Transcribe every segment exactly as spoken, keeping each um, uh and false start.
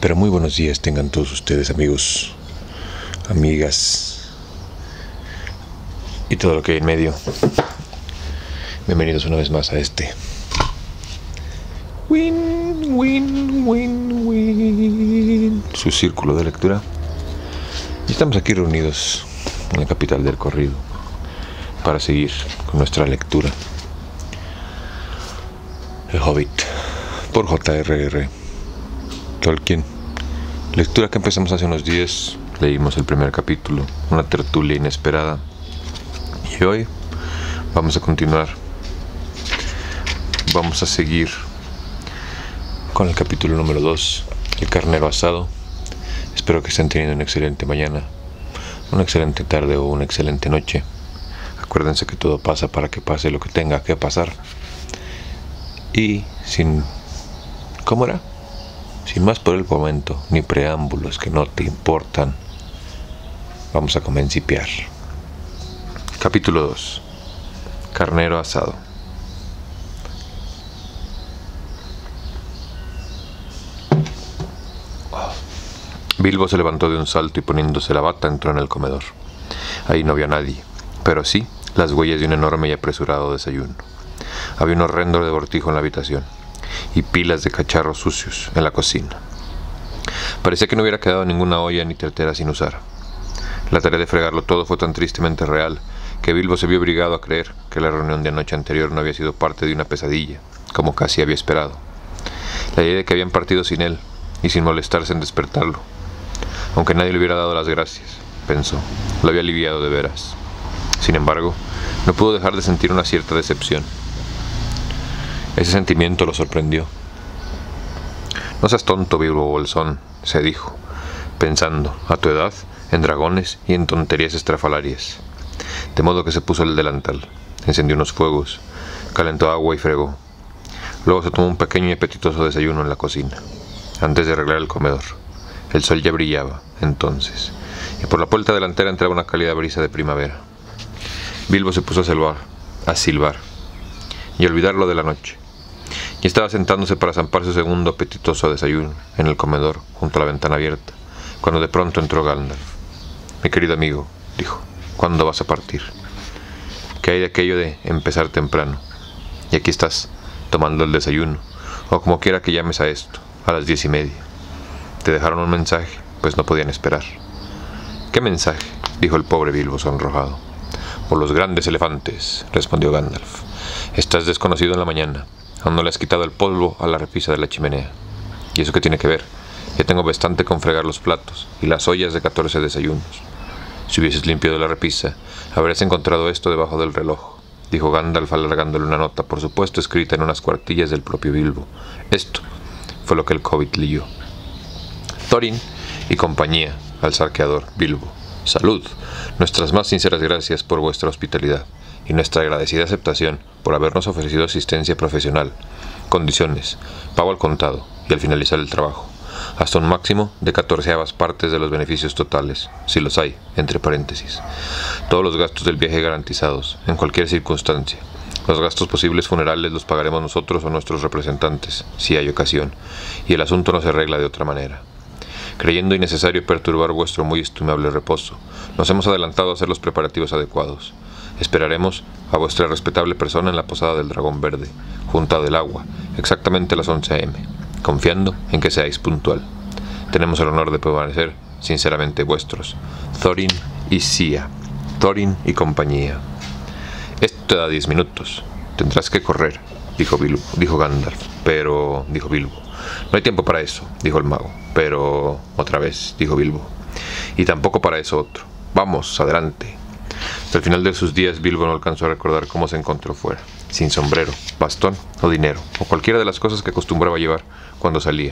Pero muy buenos días tengan todos ustedes, amigos, amigas y todo lo que hay en medio. Bienvenidos una vez más a este Win, win, win, win, su círculo de lectura. Y estamos aquí reunidos en la capital del corrido para seguir con nuestra lectura. El Hobbit, por J R R Tolkien. Lectura que empezamos hace unos días. Leímos el primer capítulo, una tertulia inesperada. Y hoy vamos a continuar. Vamos a seguir con el capítulo número dos, el carnero asado. Espero que estén teniendo una excelente mañana, una excelente tarde o una excelente noche. Acuérdense que todo pasa para que pase lo que tenga que pasar. Y sin... ¿Cómo era? Sin más por el momento, ni preámbulos que no te importan, vamos a comencipiar. Capítulo dos. Carnero asado. Bilbo se levantó de un salto y poniéndose la bata entró en el comedor. Ahí no había nadie, pero sí las huellas de un enorme y apresurado desayuno. Había un horrendo revoltijo en la habitación y pilas de cacharros sucios en la cocina. Parecía que no hubiera quedado ninguna olla ni tetera sin usar. La tarea de fregarlo todo fue tan tristemente real que Bilbo se vio obligado a creer que la reunión de anoche anterior no había sido parte de una pesadilla, como casi había esperado. La idea de que habían partido sin él y sin molestarse en despertarlo, aunque nadie le hubiera dado las gracias, pensó, lo había aliviado de veras. Sin embargo, no pudo dejar de sentir una cierta decepción. Ese sentimiento lo sorprendió. No seas tonto, Bilbo Bolsón, se dijo, pensando, a tu edad, en dragones y en tonterías estrafalarias. De modo que se puso el delantal, encendió unos fuegos, calentó agua y fregó. Luego se tomó un pequeño y apetitoso desayuno en la cocina, antes de arreglar el comedor. El sol ya brillaba, entonces, y por la puerta delantera entraba una cálida brisa de primavera. Bilbo se puso a silbar, a silbar, y olvidarlo de la noche. Y estaba sentándose para zampar su segundo apetitoso desayuno en el comedor, junto a la ventana abierta, cuando de pronto entró Gandalf. Mi querido amigo, dijo, ¿cuándo vas a partir? ¿Qué hay de aquello de empezar temprano? Y aquí estás, tomando el desayuno, o como quiera que llames a esto, a las diez y media. Te dejaron un mensaje, pues no podían esperar. ¿Qué mensaje? Dijo el pobre Bilbo sonrojado. Por los grandes elefantes, respondió Gandalf. Estás desconocido en la mañana. Aún no le has quitado el polvo a la repisa de la chimenea. ¿Y eso qué tiene que ver? Ya tengo bastante con fregar los platos y las ollas de catorce desayunos. Si hubieses limpiado la repisa, habrías encontrado esto debajo del reloj, dijo Gandalf alargándole una nota, por supuesto escrita en unas cuartillas del propio Bilbo. Esto fue lo que el Hobbit leyó. Thorin y compañía, al saqueador Bilbo. Salud. Nuestras más sinceras gracias por vuestra hospitalidad y nuestra agradecida aceptación por habernos ofrecido asistencia profesional, condiciones, pago al contado y al finalizar el trabajo, hasta un máximo de catorceavas partes de los beneficios totales, si los hay, entre paréntesis. Todos los gastos del viaje garantizados, en cualquier circunstancia. Los gastos posibles funerales los pagaremos nosotros o nuestros representantes, si hay ocasión, y el asunto no se arregla de otra manera. Creyendo innecesario perturbar vuestro muy estimable reposo, nos hemos adelantado a hacer los preparativos adecuados. Esperaremos a vuestra respetable persona en la posada del Dragón Verde, junto al agua, exactamente a las once a eme, confiando en que seáis puntual. Tenemos el honor de permanecer, sinceramente vuestros, Thorin y Sia, Thorin y compañía. Esto te da diez minutos. Tendrás que correr, dijo Bilbo, dijo Gandalf. Pero, dijo Bilbo. No hay tiempo para eso, dijo el mago. Pero, otra vez, dijo Bilbo. Y tampoco para eso otro. Vamos, adelante. Hasta el final de sus días, Bilbo no alcanzó a recordar cómo se encontró fuera, sin sombrero, bastón o dinero, o cualquiera de las cosas que acostumbraba llevar cuando salía.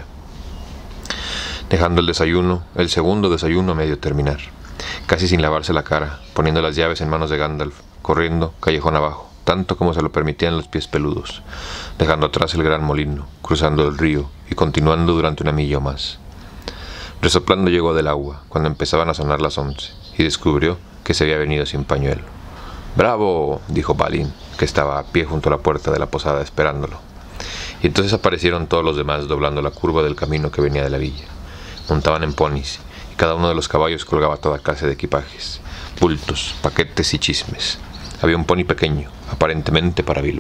Dejando el desayuno, el segundo desayuno a medio terminar, casi sin lavarse la cara, poniendo las llaves en manos de Gandalf, corriendo callejón abajo, tanto como se lo permitían los pies peludos, dejando atrás el gran molino, cruzando el río y continuando durante una milla o más. Resoplando llegó del agua, cuando empezaban a sonar las once, y descubrió que se había venido sin pañuelo. «¡Bravo!», dijo Balin, que estaba a pie junto a la puerta de la posada esperándolo. Y entonces aparecieron todos los demás doblando la curva del camino que venía de la villa, montaban en ponis, y cada uno de los caballos colgaba toda clase de equipajes, bultos, paquetes y chismes. Había un pony pequeño, aparentemente para Bilbo.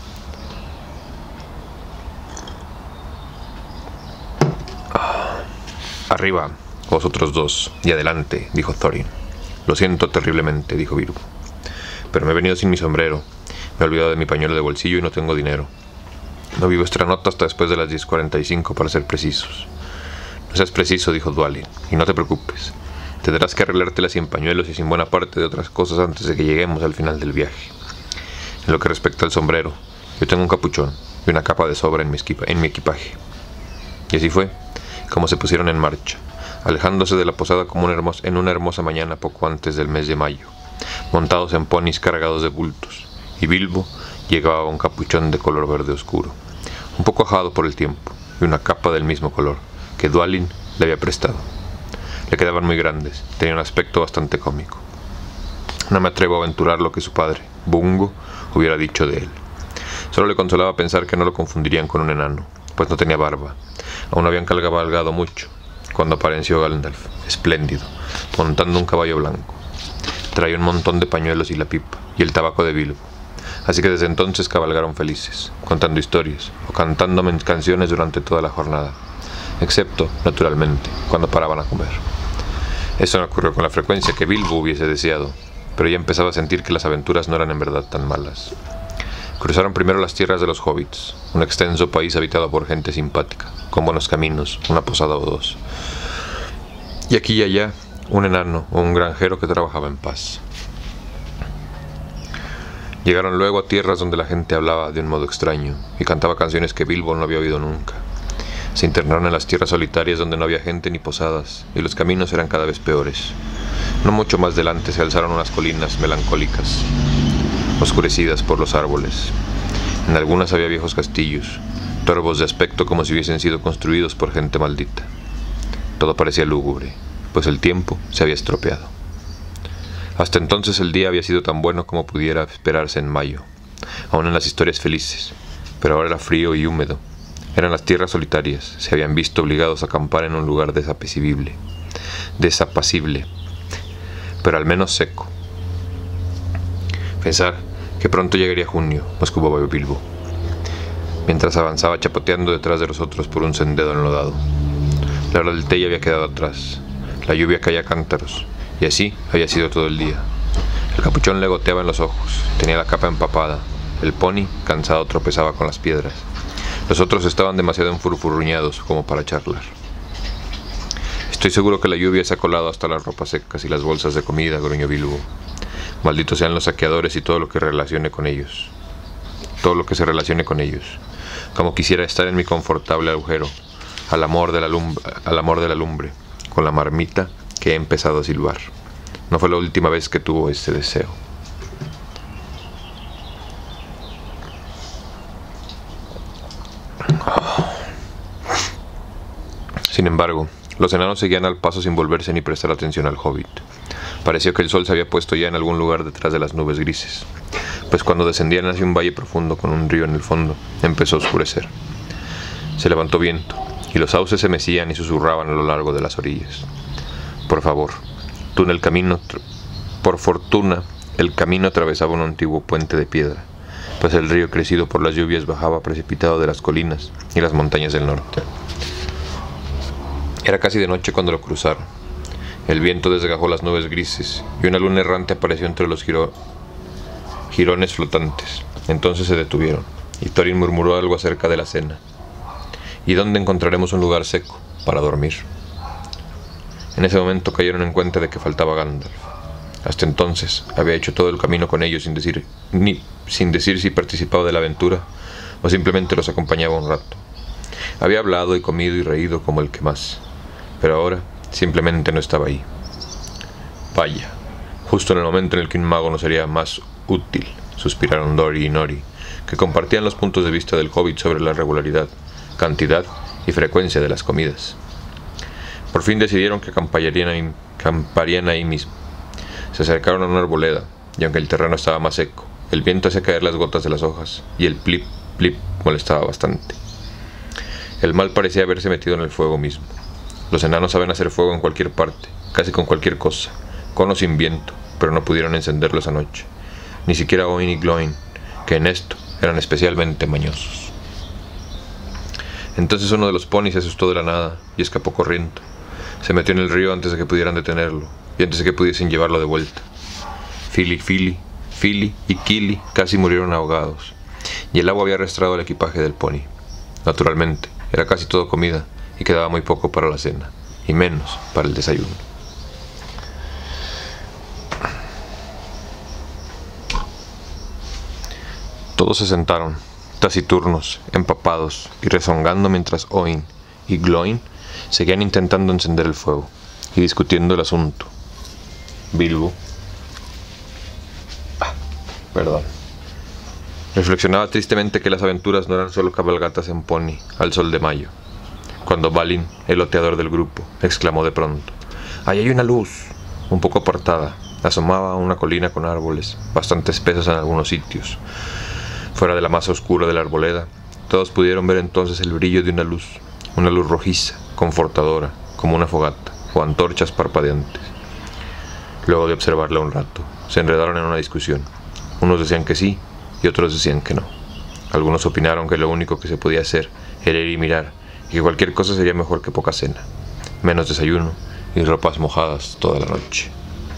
Ah, arriba, vosotros dos, y adelante, dijo Thorin. Lo siento terriblemente, dijo Bilbo, pero me he venido sin mi sombrero. Me he olvidado de mi pañuelo de bolsillo y no tengo dinero. No vi vuestra nota hasta después de las diez cuarenta y cinco, para ser precisos. No seas preciso, dijo Dwalin, y no te preocupes. Tendrás que arreglártela sin pañuelos y sin buena parte de otras cosas antes de que lleguemos al final del viaje. En lo que respecta al sombrero, yo tengo un capuchón y una capa de sobra en mi, en mi equipaje. Y así fue, como se pusieron en marcha, alejándose de la posada como un hermos, en una hermosa mañana poco antes del mes de mayo, montados en ponis cargados de bultos, y Bilbo llevaba un capuchón de color verde oscuro, un poco ajado por el tiempo, y una capa del mismo color que Dwalin le había prestado. Le quedaban muy grandes, tenía un aspecto bastante cómico. No me atrevo a aventurar lo que su padre, Bungo, hubiera dicho de él. Solo le consolaba pensar que no lo confundirían con un enano, pues no tenía barba. Aún habían cabalgado mucho, cuando apareció Gandalf, espléndido, montando un caballo blanco. Traía un montón de pañuelos y la pipa, y el tabaco de Bilbo. Así que desde entonces cabalgaron felices, contando historias, o cantando canciones durante toda la jornada, excepto, naturalmente, cuando paraban a comer. Eso no ocurrió con la frecuencia que Bilbo hubiese deseado, pero ya empezaba a sentir que las aventuras no eran en verdad tan malas. Cruzaron primero las tierras de los hobbits, un extenso país habitado por gente simpática, con buenos caminos, una posada o dos. Y aquí y allá, un enano o un granjero que trabajaba en paz. Llegaron luego a tierras donde la gente hablaba de un modo extraño y cantaba canciones que Bilbo no había oído nunca. Se internaron en las tierras solitarias donde no había gente ni posadas, y los caminos eran cada vez peores. No mucho más delante se alzaron unas colinas melancólicas, oscurecidas por los árboles. En algunas había viejos castillos, torvos de aspecto como si hubiesen sido construidos por gente maldita. Todo parecía lúgubre, pues el tiempo se había estropeado. Hasta entonces el día había sido tan bueno como pudiera esperarse en mayo, aún en las historias felices, pero ahora era frío y húmedo. Eran las tierras solitarias, se habían visto obligados a acampar en un lugar desapacible, desapacible, pero al menos seco. Pensar que pronto llegaría junio, mascullaba Bilbo, mientras avanzaba chapoteando detrás de los otros por un sendero enlodado. La hora del té ya había quedado atrás, la lluvia caía a cántaros, y así había sido todo el día. El capuchón le goteaba en los ojos, tenía la capa empapada, el pony, cansado, tropezaba con las piedras. Los otros estaban demasiado enfurfurruñados como para charlar. Estoy seguro que la lluvia se ha colado hasta las ropas secas y las bolsas de comida, gruñó Bilbo. Malditos sean los saqueadores y todo lo que relacione con ellos. Todo lo que se relacione con ellos. Como quisiera estar en mi confortable agujero, al amor de la lumbre, al amor de la lumbre, con la marmita que he empezado a silbar. No fue la última vez que tuvo ese deseo. Sin embargo, los enanos seguían al paso sin volverse ni prestar atención al hobbit. Pareció que el sol se había puesto ya en algún lugar detrás de las nubes grises, pues cuando descendían hacia un valle profundo con un río en el fondo, empezó a oscurecer. Se levantó viento, y los sauces se mecían y susurraban a lo largo de las orillas. Por favor, tú en el camino, por fortuna, el camino atravesaba un antiguo puente de piedra, pues el río crecido por las lluvias bajaba precipitado de las colinas y las montañas del norte. Era casi de noche cuando lo cruzaron. El viento desgajó las nubes grises y una luna errante apareció entre los giro... jirones flotantes. Entonces se detuvieron, y Thorin murmuró algo acerca de la cena. ¿Y dónde encontraremos un lugar seco para dormir? En ese momento cayeron en cuenta de que faltaba Gandalf. Hasta entonces había hecho todo el camino con ellos sin decir, ni, sin decir si participaba de la aventura o simplemente los acompañaba un rato. Había hablado y comido y reído como el que más, pero ahora simplemente no estaba ahí. Vaya, justo en el momento en el que un mago nos sería más útil, suspiraron Dori y Nori, que compartían los puntos de vista del hobbit sobre la regularidad, cantidad y frecuencia de las comidas. Por fin decidieron que acamparían ahí, acamparían ahí mismo. Se acercaron a una arboleda, y aunque el terreno estaba más seco, el viento hacía caer las gotas de las hojas, y el plip, plip molestaba bastante. El mal parecía haberse metido en el fuego mismo. Los enanos saben hacer fuego en cualquier parte, casi con cualquier cosa, con o sin viento, pero no pudieron encenderlo esa noche. Ni siquiera Oin y Gloin, que en esto eran especialmente mañosos. Entonces uno de los ponis se asustó de la nada y escapó corriendo. Se metió en el río antes de que pudieran detenerlo y antes de que pudiesen llevarlo de vuelta. Fili, Fili, Fili y Kili casi murieron ahogados, y el agua había arrastrado el equipaje del pony. Naturalmente, era casi todo comida y quedaba muy poco para la cena, y menos para el desayuno. Todos se sentaron, taciturnos, empapados y rezongando mientras Oin y Gloin seguían intentando encender el fuego y discutiendo el asunto. Bilbo, ah, perdón, reflexionaba tristemente que las aventuras no eran solo cabalgatas en pony al sol de mayo, cuando Balin, el oteador del grupo, exclamó de pronto: «¡Ahí hay una luz!». Un poco apartada, asomaba a una colina con árboles, bastante espesos en algunos sitios. Fuera de la masa oscura de la arboleda, todos pudieron ver entonces el brillo de una luz, una luz rojiza, confortadora, como una fogata, o antorchas parpadeantes. Luego de observarla un rato, se enredaron en una discusión. Unos decían que sí, y otros decían que no. Algunos opinaron que lo único que se podía hacer era ir y mirar, y que cualquier cosa sería mejor que poca cena, menos desayuno y ropas mojadas toda la noche.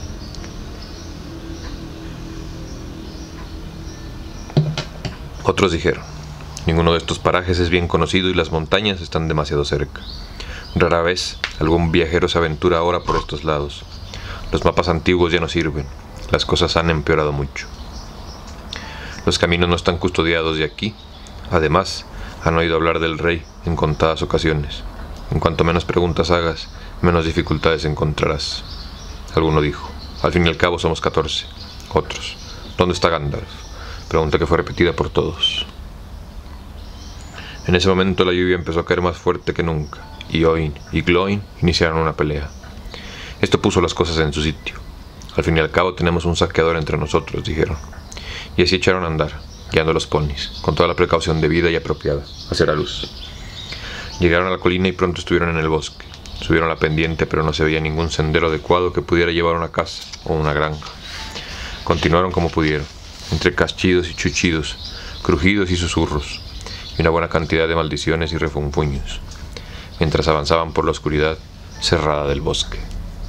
Otros dijeron: «Ninguno de estos parajes es bien conocido y las montañas están demasiado cerca. Rara vez algún viajero se aventura ahora por estos lados. Los mapas antiguos ya no sirven, las cosas han empeorado mucho. Los caminos no están custodiados de aquí. Además, han oído hablar del rey en contadas ocasiones. En cuanto menos preguntas hagas, menos dificultades encontrarás». Alguno dijo: «Al fin y al cabo somos catorce». Otros: «¿Dónde está Gandalf?», pregunta que fue repetida por todos. En ese momento la lluvia empezó a caer más fuerte que nunca, y Oin y Gloin iniciaron una pelea. Esto puso las cosas en su sitio. «Al fin y al cabo tenemos un saqueador entre nosotros», dijeron, y así echaron a andar, guiando a los ponis, con toda la precaución debida y apropiada, hacia la luz. Llegaron a la colina y pronto estuvieron en el bosque. Subieron la pendiente, pero no se veía ningún sendero adecuado que pudiera llevar a una casa o una granja. Continuaron como pudieron, entre caschidos y chuchidos, crujidos y susurros, y una buena cantidad de maldiciones y refunfuños, mientras avanzaban por la oscuridad cerrada del bosque.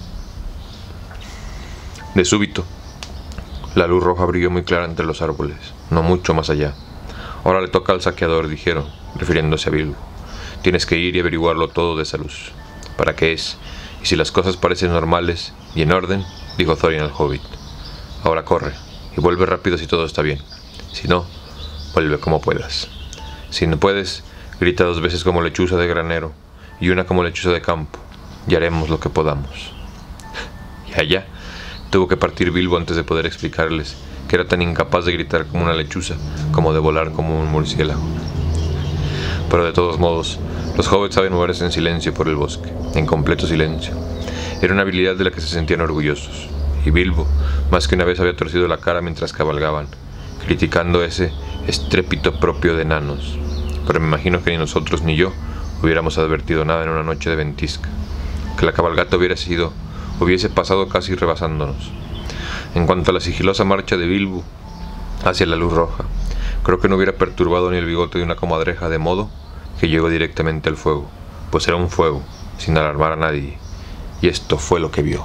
De súbito, la luz roja brilló muy clara entre los árboles, no mucho más allá. «Ahora le toca al saqueador», dijeron, refiriéndose a Bilbo. «Tienes que ir y averiguarlo todo de esa luz. ¿Para qué es? Y si las cosas parecen normales y en orden», dijo Thorin al hobbit, «ahora corre y vuelve rápido si todo está bien. Si no, vuelve como puedas. Si no puedes, grita dos veces como lechuza de granero y una como lechuza de campo, y haremos lo que podamos». Y allá tuvo que partir Bilbo antes de poder explicarles que era tan incapaz de gritar como una lechuza como de volar como un murciélago. Pero de todos modos, los hobbits saben moverse en silencio por el bosque, en completo silencio. Era una habilidad de la que se sentían orgullosos, y Bilbo más que una vez había torcido la cara mientras cabalgaban, criticando ese estrépito propio de enanos. Pero me imagino que ni nosotros ni yo hubiéramos advertido nada en una noche de ventisca, que la cabalgata hubiera sido, hubiese pasado casi rebasándonos. En cuanto a la sigilosa marcha de Bilbo hacia la luz roja, creo que no hubiera perturbado ni el bigote de una comadreja, de modo que llegó directamente al fuego, pues era un fuego, sin alarmar a nadie, y esto fue lo que vio.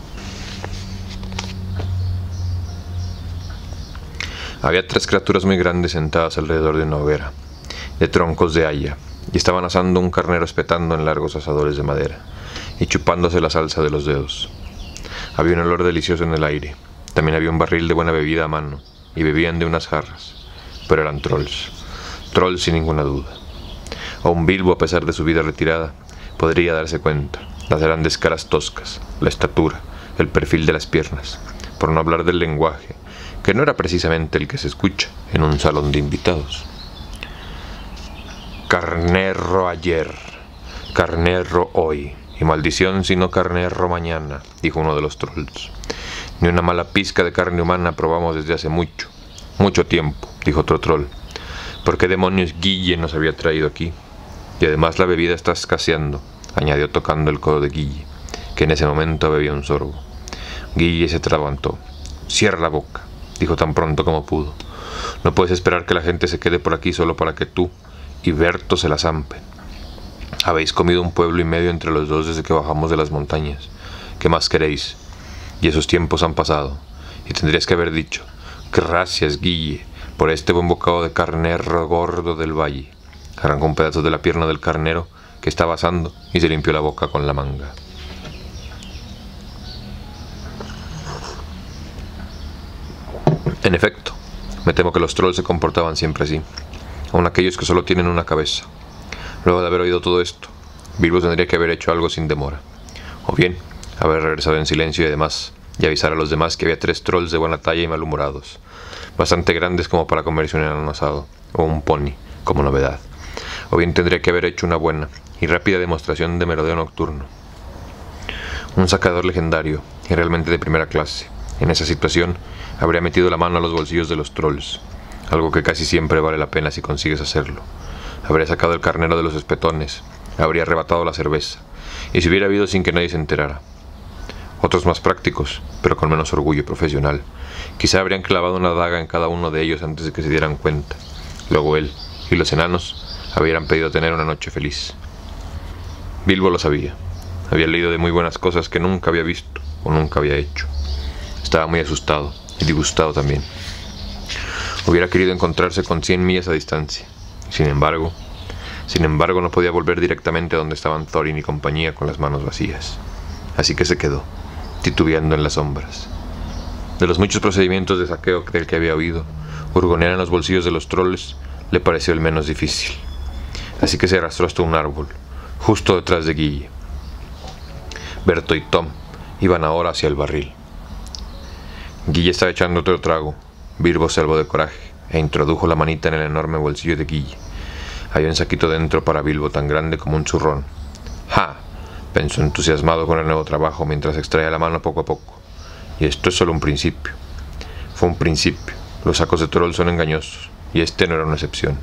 Había tres criaturas muy grandes sentadas alrededor de una hoguera, de troncos de haya, y estaban asando un carnero espetando en largos asadores de madera, y chupándose la salsa de los dedos. Había un olor delicioso en el aire. También había un barril de buena bebida a mano, y bebían de unas jarras, pero eran trolls, trolls sin ninguna duda. Aun Bilbo, a pesar de su vida retirada, podría darse cuenta, las grandes caras toscas, la estatura, el perfil de las piernas, por no hablar del lenguaje, que no era precisamente el que se escucha en un salón de invitados. «Carnerro ayer, carnerro hoy, y maldición si no carnerro mañana», dijo uno de los trolls. «Ni una mala pizca de carne humana probamos desde hace mucho, mucho tiempo», dijo otro troll. «¿Por qué demonios Guille nos había traído aquí? Y además la bebida está escaseando, añadió tocando el codo de Guille, que en ese momento bebía un sorbo. Guille se atragantó. «Cierra la boca», dijo tan pronto como pudo. «No puedes esperar que la gente se quede por aquí solo para que tú y Berto se la zampen. Habéis comido un pueblo y medio entre los dos desde que bajamos de las montañas. ¿Qué más queréis? Y esos tiempos han pasado. Y tendrías que haber dicho: gracias, Guille, por este buen bocado de carnero gordo del valle». Arrancó un pedazo de la pierna del carnero que estaba asando y se limpió la boca con la manga. En efecto, me temo que los trolls se comportaban siempre así, aun aquellos que solo tienen una cabeza. Luego de haber oído todo esto, Bilbo tendría que haber hecho algo sin demora, o bien haber regresado en silencio y además, y avisar a los demás que había tres trolls de buena talla y malhumorados, bastante grandes como para comerse un enano asado, o un pony, como novedad. O bien tendría que haber hecho una buena y rápida demostración de merodeo nocturno. Un sacador legendario, y realmente de primera clase, en esa situación, habría metido la mano a los bolsillos de los trolls, algo que casi siempre vale la pena si consigues hacerlo. Habría sacado el carnero de los espetones, habría arrebatado la cerveza, y si hubiera habido sin que nadie se enterara. Otros más prácticos, pero con menos orgullo profesional, quizá habrían clavado una daga en cada uno de ellos antes de que se dieran cuenta. Luego él y los enanos habrían pedido tener una noche feliz. Bilbo lo sabía. Había leído de muy buenas cosas que nunca había visto o nunca había hecho. Estaba muy asustado y disgustado también. Hubiera querido encontrarse con cien millas a distancia. Sin embargo, sin embargo no podía volver directamente a donde estaban Thorin y compañía con las manos vacías. Así que se quedó, titubeando en las sombras. De los muchos procedimientos de saqueo del que había oído, hurgonear en los bolsillos de los trolls le pareció el menos difícil. Así que se arrastró hasta un árbol, justo detrás de Guille. Berto y Tom iban ahora hacia el barril. Guille estaba echando otro trago. Bilbo se albó de coraje e introdujo la manita en el enorme bolsillo de Guille. Había un saquito dentro para Bilbo tan grande como un zurrón. ¡Ja!, pensó entusiasmado con el nuevo trabajo mientras extraía la mano poco a poco. Y esto es solo un principio. Fue un principio. Los sacos de troll son engañosos, y este no era una excepción.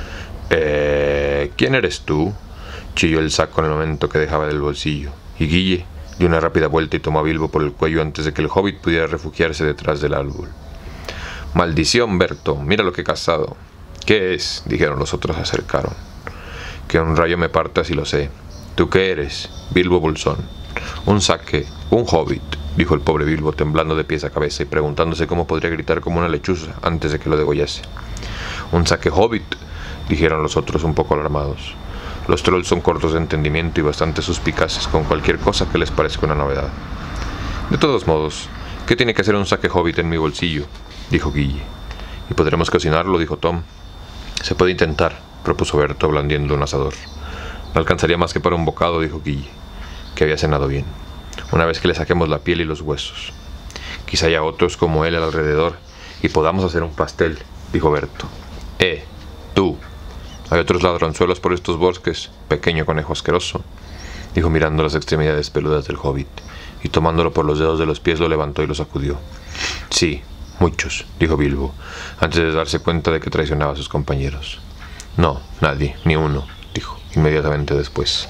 «Eh... ¿quién eres tú?», chilló el saco en el momento que dejaba del bolsillo, y Guille dio una rápida vuelta y tomó a Bilbo por el cuello antes de que el hobbit pudiera refugiarse detrás del árbol. «¡Maldición, Berto! ¡Mira lo que he cazado!». «¿Qué es?», dijeron los otros, se acercaron. «Que un rayo me parta si lo sé. ¿Tú qué eres?». «Bilbo Bolsón». «Un saque, un hobbit», dijo el pobre Bilbo, temblando de pies a cabeza y preguntándose cómo podría gritar como una lechuza antes de que lo degollase. «Un saque hobbit», dijeron los otros un poco alarmados. Los trolls son cortos de entendimiento y bastante suspicaces con cualquier cosa que les parezca una novedad. «De todos modos, ¿qué tiene que hacer un saque hobbit en mi bolsillo?», dijo Guille. «¿Y podremos cocinarlo?», dijo Tom. «Se puede intentar», propuso Berto, blandiendo un asador. «No alcanzaría más que para un bocado», dijo Guille, que había cenado bien, «una vez que le saquemos la piel y los huesos. Quizá haya otros como él alrededor y podamos hacer un pastel», dijo Berto. «Eh, tú, ¿hay otros ladronzuelos por estos bosques, pequeño conejo asqueroso?», dijo mirando las extremidades peludas del hobbit, y tomándolo por los dedos de los pies lo levantó y lo sacudió. «Sí, muchos», dijo Bilbo, antes de darse cuenta de que traicionaba a sus compañeros. «No, nadie, ni uno», dijo inmediatamente después.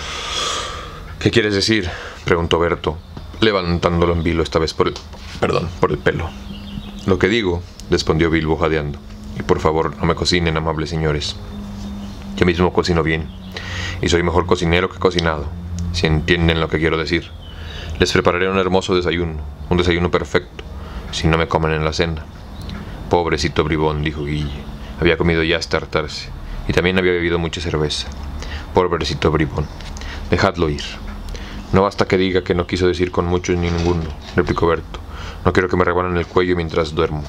«¿Qué quieres decir?», preguntó Berto, levantándolo en vilo, esta vez por el, perdón, por el pelo. «Lo que digo», respondió Bilbo jadeando, «y por favor no me cocinen, amables señores. Yo mismo cocino bien, y soy mejor cocinero que cocinado, si entienden lo que quiero decir. Les prepararé un hermoso desayuno, un desayuno perfecto, si no me comen en la cena». «Pobrecito bribón», dijo Guille, había comido ya hasta hartarse, y también había bebido mucha cerveza. «Pobrecito bribón, dejadlo ir». «No basta que diga que no quiso decir con muchos ni ninguno», replicó Berto. «No quiero que me rebanen el cuello mientras duermo».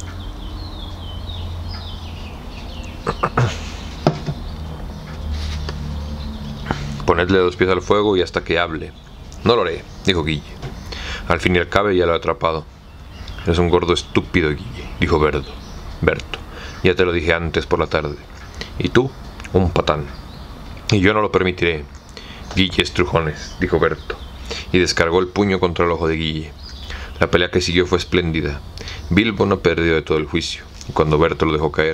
«Ponedle dos pies al fuego y hasta que hable». «No lo haré», dijo Guille. «Al fin y al cabo ya lo he atrapado». «Eres un gordo estúpido, Guille», dijo Berto. Berto, «ya te lo dije antes por la tarde. Y tú, un patán. Y yo no lo permitiré». «Guille estrujones», dijo Berto, y descargó el puño contra el ojo de Guille. La pelea que siguió fue espléndida. Bilbo no perdió de todo el juicio, y cuando Berto lo dejó caer,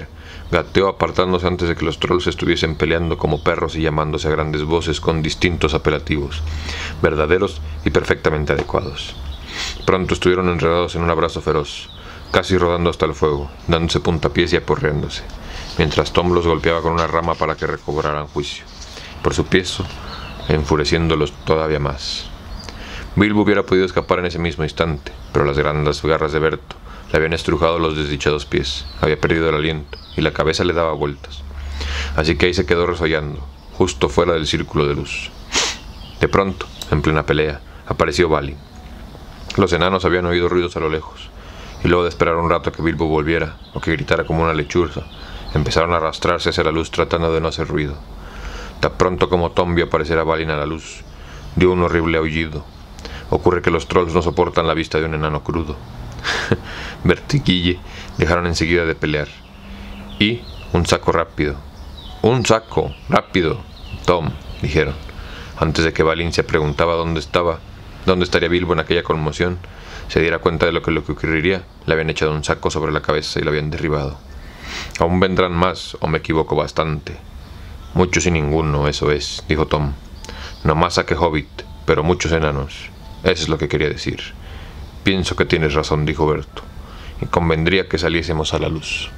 Gateó apartándose antes de que los trolls estuviesen peleando como perros y llamándose a grandes voces con distintos apelativos, verdaderos y perfectamente adecuados. Pronto estuvieron enredados en un abrazo feroz, casi rodando hasta el fuego, dándose puntapiés y aporreándose, mientras Tom los golpeaba con una rama para que recobraran juicio, por su piezo, enfureciéndolos todavía más. Bilbo hubiera podido escapar en ese mismo instante, pero las grandes garras de Berto le habían estrujado los desdichados pies, había perdido el aliento y la cabeza le daba vueltas. Así que ahí se quedó resollando, justo fuera del círculo de luz. De pronto, en plena pelea, apareció Balin. Los enanos habían oído ruidos a lo lejos, y luego de esperar un rato a que Bilbo volviera, o que gritara como una lechuza, empezaron a arrastrarse hacia la luz tratando de no hacer ruido. Tan pronto como Tom vio aparecer a Balin a la luz, dio un horrible aullido. Ocurre que los trolls no soportan la vista de un enano crudo. Bert y Guille dejaron enseguida de pelear. Y un saco rápido. ¡Un saco! ¡Rápido! Tom, dijeron. Antes de que Balin se preguntaba dónde estaba, dónde estaría Bilbo en aquella conmoción, se diera cuenta de lo que, lo que ocurriría, le habían echado un saco sobre la cabeza y lo habían derribado. Aún vendrán más, o me equivoco bastante. Muchos y ninguno, eso es, dijo Tom. No más a que hobbit, pero muchos enanos. Eso es lo que quería decir. Pienso que tienes razón, dijo Berto, y convendría que saliésemos a la luz.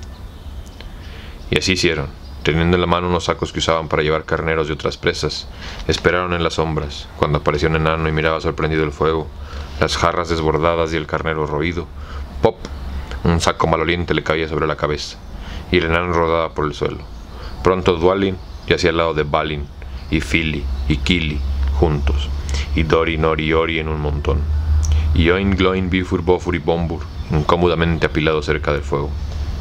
Y así hicieron. Teniendo en la mano unos sacos que usaban para llevar carneros y otras presas, esperaron en las sombras, cuando apareció un enano y miraba sorprendido el fuego, las jarras desbordadas y el carnero roído. ¡Pop! Un saco maloliente le caía sobre la cabeza, y el enano rodaba por el suelo. Pronto Dwalin yacía al lado de Balin, y Fili, y Kili, juntos, y Dori, Nori y Ori en un montón, y Oin, Gloin, Bifur, Bofur y Bombur, incómodamente apilados cerca del fuego.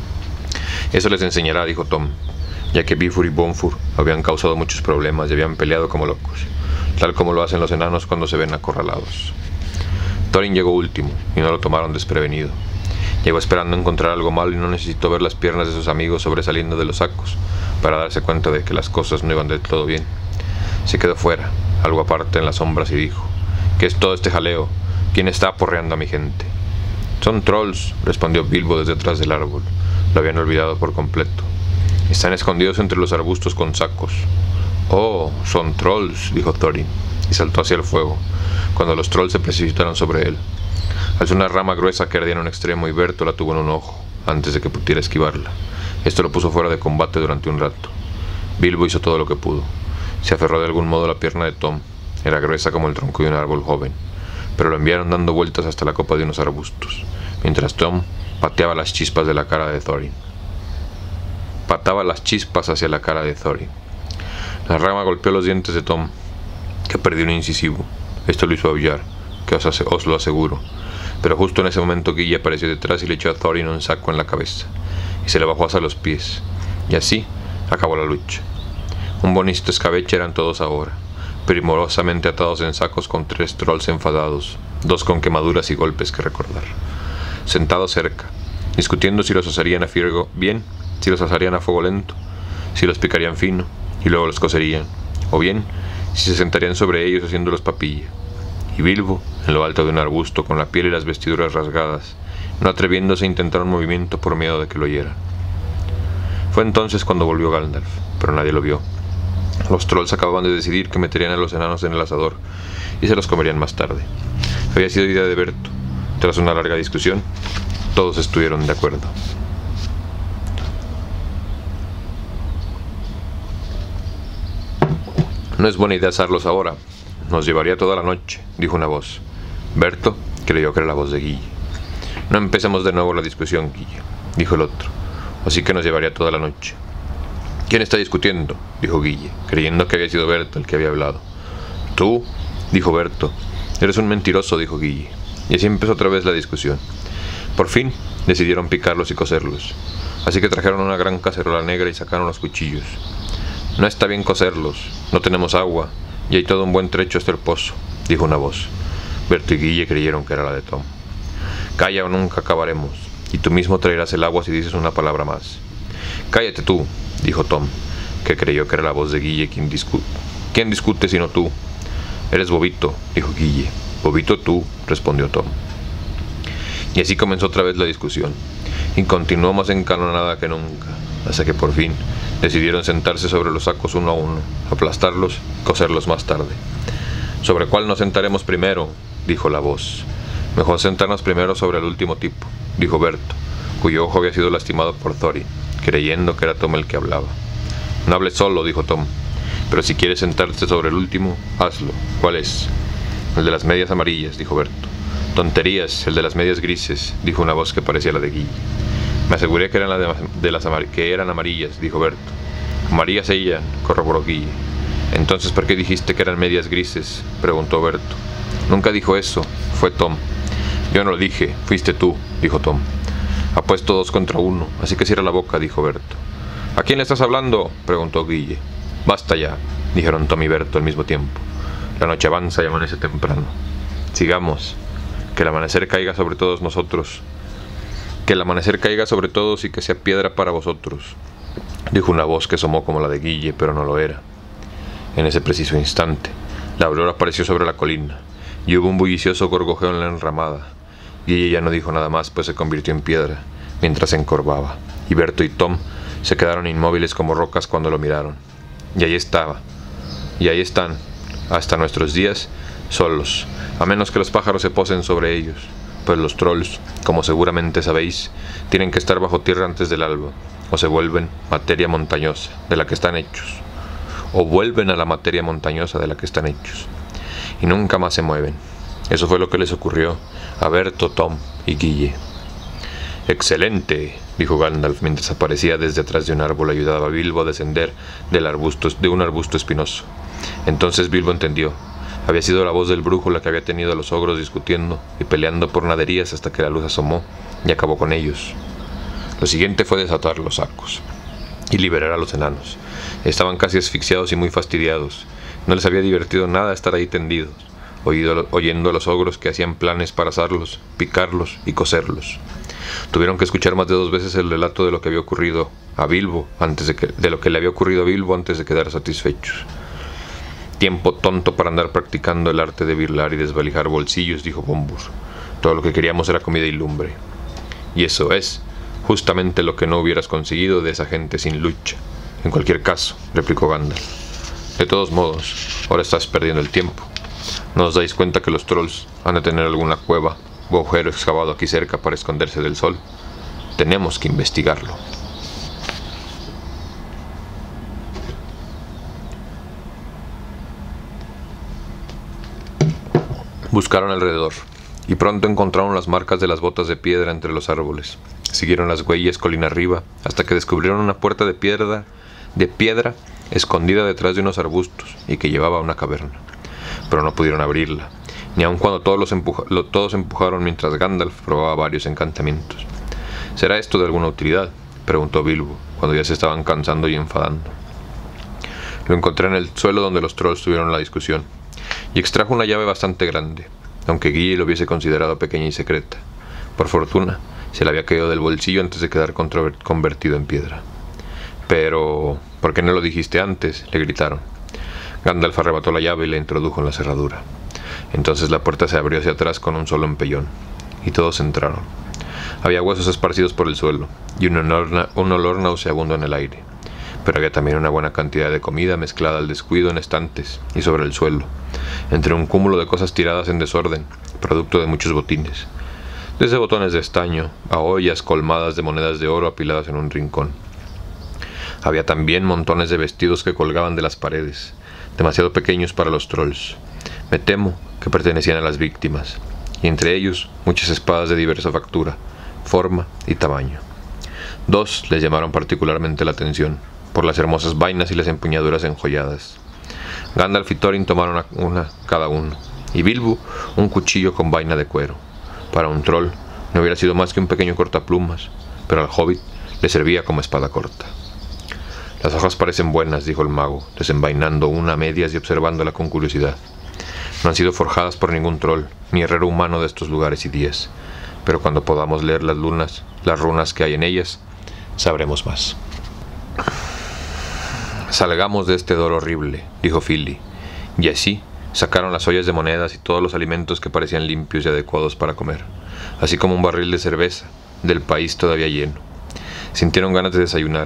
Eso les enseñará, dijo Tom, ya que Bifur y Bonfur habían causado muchos problemas y habían peleado como locos, tal como lo hacen los enanos cuando se ven acorralados. Thorin llegó último, y no lo tomaron desprevenido. Llegó esperando encontrar algo malo y no necesitó ver las piernas de sus amigos sobresaliendo de los sacos para darse cuenta de que las cosas no iban del todo bien. Se quedó fuera, algo aparte en las sombras, y dijo: ¿Qué es todo este jaleo? ¿Quién está aporreando a mi gente? Son trolls, respondió Bilbo desde atrás del árbol. Lo habían olvidado por completo. Están escondidos entre los arbustos con sacos. Oh, son trolls, dijo Thorin, y saltó hacia el fuego, cuando los trolls se precipitaron sobre él. Alzó una rama gruesa que ardía en un extremo y Berto la tuvo en un ojo, antes de que pudiera esquivarla. Esto lo puso fuera de combate durante un rato. Bilbo hizo todo lo que pudo. Se aferró de algún modo a la pierna de Tom. Era gruesa como el tronco de un árbol joven, pero lo enviaron dando vueltas hasta la copa de unos arbustos, mientras Tom pateaba las chispas de la cara de Thorin. Pataba las chispas hacia la cara de Thorin. La rama golpeó los dientes de Tom, que perdió un incisivo. Esto lo hizo aullar, que os, hace, os lo aseguro. Pero justo en ese momento Guille apareció detrás y le echó a Thorin un saco en la cabeza, y se le bajó hasta los pies. Y así acabó la lucha. Un bonito escabeche eran todos ahora, primorosamente atados en sacos con tres trolls enfadados, dos con quemaduras y golpes que recordar, sentados cerca, discutiendo si los asarían a fuego bien, si los asarían a fuego lento, si los picarían fino y luego los cocerían, o bien si se sentarían sobre ellos haciéndolos papilla. Y Bilbo, en lo alto de un arbusto, con la piel y las vestiduras rasgadas, no atreviéndose a intentar un movimiento por miedo de que lo oyeran. Fue entonces cuando volvió Gandalf, pero nadie lo vio. Los trolls acababan de decidir que meterían a los enanos en el asador y se los comerían más tarde. Había sido idea de Berto. Tras una larga discusión, todos estuvieron de acuerdo. No es buena idea asarlos ahora. Nos llevaría toda la noche, dijo una voz. Berto creyó que era la voz de Guille. No empecemos de nuevo la discusión, Guille, dijo el otro. Así que nos llevaría toda la noche. ¿Quién está discutiendo?, dijo Guille, creyendo que había sido Berto el que había hablado. Tú, dijo Berto. Eres un mentiroso, dijo Guille. Y así empezó otra vez la discusión. Por fin decidieron picarlos y cocerlos. Así que trajeron una gran cacerola negra y sacaron los cuchillos. No está bien cocerlos, no tenemos agua, y hay todo un buen trecho hasta el pozo, dijo una voz. Berto y Guille creyeron que era la de Tom. Calla o nunca acabaremos, y tú mismo traerás el agua si dices una palabra más. Cállate tú, dijo Tom, que creyó que era la voz de Guille quien discute. ¿Quién discute sino tú? Eres bobito, dijo Guille. Bobito tú, respondió Tom. Y así comenzó otra vez la discusión, y continuó más encanonada que nunca, hasta que por fin decidieron sentarse sobre los sacos uno a uno, aplastarlos y coserlos más tarde. «¿Sobre cuál nos sentaremos primero?», dijo la voz. «Mejor sentarnos primero sobre el último tipo», dijo Berto, cuyo ojo había sido lastimado por Thorin, creyendo que era Tom el que hablaba. «No hables solo», dijo Tom, «pero si quieres sentarte sobre el último, hazlo». «¿Cuál es?». «El de las medias amarillas», dijo Berto. «Tonterías, el de las medias grises», dijo una voz que parecía la de Guille. «Me aseguré que eran, la de, de las amar que eran amarillas», dijo Berto. «Amarillas ella», corroboró Guille. «Entonces, ¿por qué dijiste que eran medias grises?», preguntó Berto. «Nunca dijo eso, fue Tom». «Yo no lo dije, fuiste tú», dijo Tom. «Apuesto dos contra uno, así que cierra la boca», dijo Berto. «¿A quién le estás hablando?», preguntó Guille. «Basta ya», dijeron Tom y Berto al mismo tiempo. «La noche avanza y amanece temprano. Sigamos. Que el amanecer caiga sobre todos nosotros. Que el amanecer caiga sobre todos y que sea piedra para vosotros», dijo una voz que asomó como la de Guille, pero no lo era. En ese preciso instante, la aurora apareció sobre la colina, y hubo un bullicioso gorgojeo en la enramada. Guille ya no dijo nada más, pues se convirtió en piedra, mientras se encorvaba, y Berto y Tom se quedaron inmóviles como rocas cuando lo miraron. Y ahí estaba, y ahí están, hasta nuestros días, solos, a menos que los pájaros se posen sobre ellos, pues los trolls, como seguramente sabéis, tienen que estar bajo tierra antes del alba, o se vuelven materia montañosa, de la que están hechos, o vuelven a la materia montañosa de la que están hechos, y nunca más se mueven. Eso fue lo que les ocurrió a Berto, Tom y Guille. «Excelente», dijo Gandalf mientras aparecía desde atrás de un árbol y ayudaba a Bilbo a descender del arbusto, de un arbusto espinoso. Entonces Bilbo entendió. Había sido la voz del brujo la que había tenido a los ogros discutiendo y peleando por naderías hasta que la luz asomó y acabó con ellos. Lo siguiente fue desatar los sacos y liberar a los enanos. Estaban casi asfixiados y muy fastidiados. No les había divertido nada estar ahí tendidos, oído, oyendo a los ogros que hacían planes para asarlos, picarlos y coserlos. Tuvieron que escuchar más de dos veces el relato de lo que había ocurrido a Bilbo antes de que, de lo que le había ocurrido a Bilbo antes de quedar satisfechos. «Tiempo tonto para andar practicando el arte de birlar y desvalijar bolsillos», dijo Bombur. «Todo lo que queríamos era comida y lumbre». «Y eso es justamente lo que no hubieras conseguido de esa gente sin lucha. En cualquier caso», replicó Gandalf. «De todos modos, ahora estás perdiendo el tiempo. ¿No os dais cuenta que los trolls han de tener alguna cueva o agujero excavado aquí cerca para esconderse del sol? Tenemos que investigarlo». Buscaron alrededor, y pronto encontraron las marcas de las botas de piedra entre los árboles. Siguieron las huellas colina arriba, hasta que descubrieron una puerta de piedra, de piedra escondida detrás de unos arbustos, y que llevaba a una caverna. Pero no pudieron abrirla, ni aun cuando todos, los empuja lo, todos empujaron mientras Gandalf probaba varios encantamientos. «¿Será esto de alguna utilidad?», preguntó Bilbo, cuando ya se estaban cansando y enfadando. Lo encontré en el suelo donde los trolls tuvieron la discusión, y extrajo una llave bastante grande, aunque Guille lo hubiese considerado pequeña y secreta. Por fortuna, se le había caído del bolsillo antes de quedar convertido en piedra. «Pero, ¿por qué no lo dijiste antes?», le gritaron. Gandalf arrebató la llave y la introdujo en la cerradura. Entonces la puerta se abrió hacia atrás con un solo empellón, y todos entraron. Había huesos esparcidos por el suelo, y un olor, un olor nauseabundo en el aire. Pero había también una buena cantidad de comida mezclada al descuido en estantes y sobre el suelo, entre un cúmulo de cosas tiradas en desorden, producto de muchos botines, desde botones de estaño a ollas colmadas de monedas de oro apiladas en un rincón. Había también montones de vestidos que colgaban de las paredes, demasiado pequeños para los trolls. Me temo que pertenecían a las víctimas, y entre ellos muchas espadas de diversa factura, forma y tamaño. Dos les llamaron particularmente la atención, por las hermosas vainas y las empuñaduras enjolladas. Gandalf y Thorin tomaron una, una cada uno, y Bilbo un cuchillo con vaina de cuero. Para un troll no hubiera sido más que un pequeño cortaplumas, pero al hobbit le servía como espada corta. «Las hojas parecen buenas», dijo el mago, desenvainando una a medias y observándola con curiosidad. «No han sido forjadas por ningún troll, ni herrero humano de estos lugares y días, pero cuando podamos leer las lunas, las runas que hay en ellas, sabremos más». «Salgamos de este dolor horrible», dijo Fili, y así sacaron las ollas de monedas y todos los alimentos que parecían limpios y adecuados para comer, así como un barril de cerveza, del país todavía lleno. Sintieron ganas de desayunar,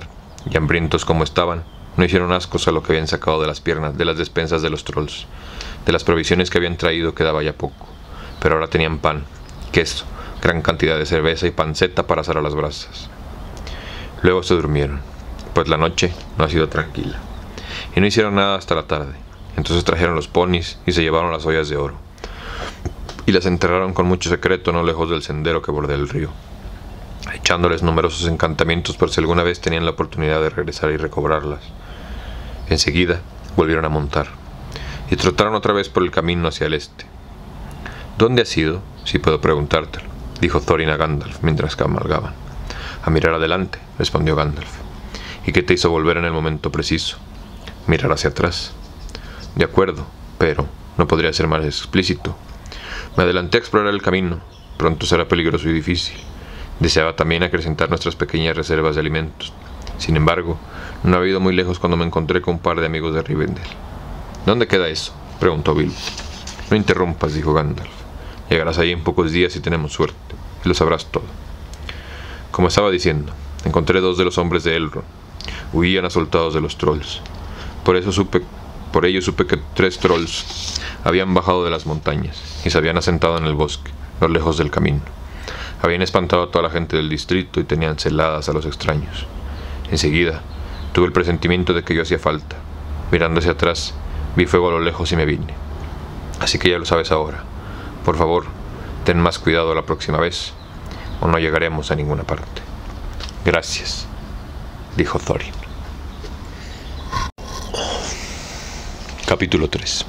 y hambrientos como estaban, no hicieron ascos a lo que habían sacado de las piernas, de las despensas de los trolls. De las provisiones que habían traído quedaba ya poco, pero ahora tenían pan, queso, gran cantidad de cerveza y panceta para asar a las brasas. Luego se durmieron, pues la noche no ha sido tranquila, y no hicieron nada hasta la tarde. Entonces trajeron los ponis y se llevaron las ollas de oro, y las enterraron con mucho secreto no lejos del sendero que bordea el río, echándoles numerosos encantamientos por si alguna vez tenían la oportunidad de regresar y recobrarlas. Enseguida volvieron a montar, y trotaron otra vez por el camino hacia el este. ¿Dónde has ido, si puedo preguntártelo?, dijo Thorin a Gandalf mientras cabalgaban. A mirar adelante, respondió Gandalf. ¿Y qué te hizo volver en el momento preciso? Mirar hacia atrás. De acuerdo, pero no podría ser más explícito. Me adelanté a explorar el camino. Pronto será peligroso y difícil. Deseaba también acrecentar nuestras pequeñas reservas de alimentos. Sin embargo, no había ido muy lejos cuando me encontré con un par de amigos de Rivendell. ¿Dónde queda eso?, preguntó Bilbo. No interrumpas, dijo Gandalf. Llegarás allí en pocos días si tenemos suerte, y lo sabrás todo. Como estaba diciendo, encontré dos de los hombres de Elrond. Huían asoltados de los trolls. Por eso supe, por ello supe que tres trolls habían bajado de las montañas y se habían asentado en el bosque, no lejos del camino. Habían espantado a toda la gente del distrito y tenían celadas a los extraños. Enseguida tuve el presentimiento de que yo hacía falta. Mirando hacia atrás, vi fuego a lo lejos y me vine. Así que ya lo sabes ahora. Por favor, ten más cuidado la próxima vez, o no llegaremos a ninguna parte. Gracias, dijo Thorin. Capítulo tres.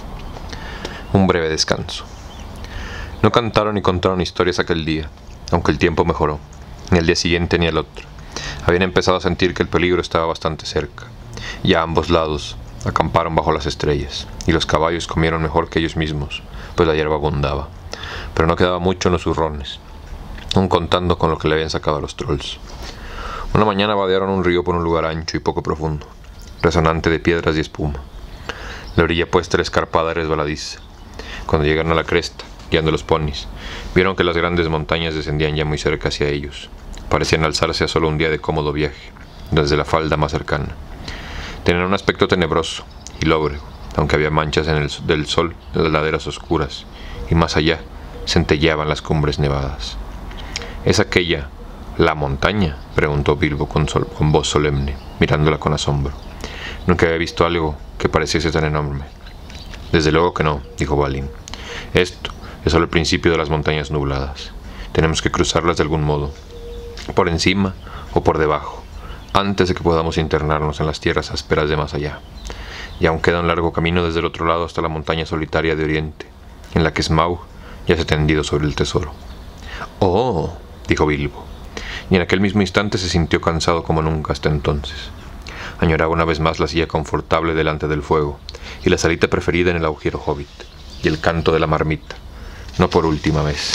Un breve descanso. No cantaron ni contaron historias aquel día, aunque el tiempo mejoró, ni el día siguiente ni el otro. Habían empezado a sentir que el peligro estaba bastante cerca, y a ambos lados acamparon bajo las estrellas, y los caballos comieron mejor que ellos mismos, pues la hierba abundaba, pero no quedaba mucho en los zurrones, aun contando con lo que le habían sacado a los trolls. Una mañana vadearon un río por un lugar ancho y poco profundo, resonante de piedras y espuma. La orilla puesta era escarpada y resbaladiza. Cuando llegaron a la cresta, guiando los ponis, vieron que las grandes montañas descendían ya muy cerca hacia ellos. Parecían alzarse a solo un día de cómodo viaje, desde la falda más cercana. Tenían un aspecto tenebroso y lóbrego, aunque había manchas en el, del sol en las laderas oscuras, y más allá centelleaban las cumbres nevadas. ¿Es aquella la montaña?, preguntó Bilbo con, sol, con voz solemne, mirándola con asombro. Nunca había visto algo que pareciese tan enorme. Desde luego que no, dijo Balin. Esto es solo el principio de las montañas nubladas. Tenemos que cruzarlas de algún modo, por encima o por debajo, antes de que podamos internarnos en las tierras ásperas de más allá. Y aún queda un largo camino desde el otro lado hasta la montaña solitaria de Oriente, en la que Smaug ya se ha tendido sobre el tesoro. «Oh», dijo Bilbo, y en aquel mismo instante se sintió cansado como nunca hasta entonces. Añoraba una vez más la silla confortable delante del fuego, y la salita preferida en el agujero hobbit, y el canto de la marmita, no por última vez.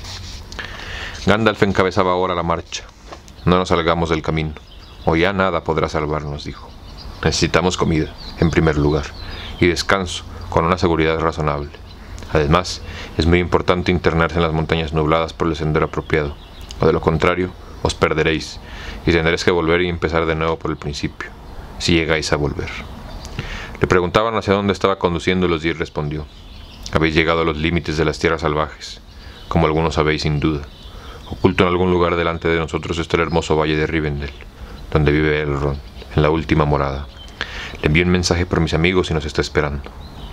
Gandalf encabezaba ahora la marcha. «No nos salgamos del camino, o ya nada podrá salvarnos», dijo. «Necesitamos comida, en primer lugar, y descanso con una seguridad razonable. Además, es muy importante internarse en las montañas nubladas por el sendero apropiado, o de lo contrario, os perderéis, y tendréis que volver y empezar de nuevo por el principio, si llegáis a volver». Le preguntaban hacia dónde estaba conduciéndolos y él respondió: «Habéis llegado a los límites de las tierras salvajes, como algunos sabéis sin duda. Oculto en algún lugar delante de nosotros está el hermoso valle de Rivendell, donde vive Elrond, en la última morada. Le envío un mensaje por mis amigos y nos está esperando».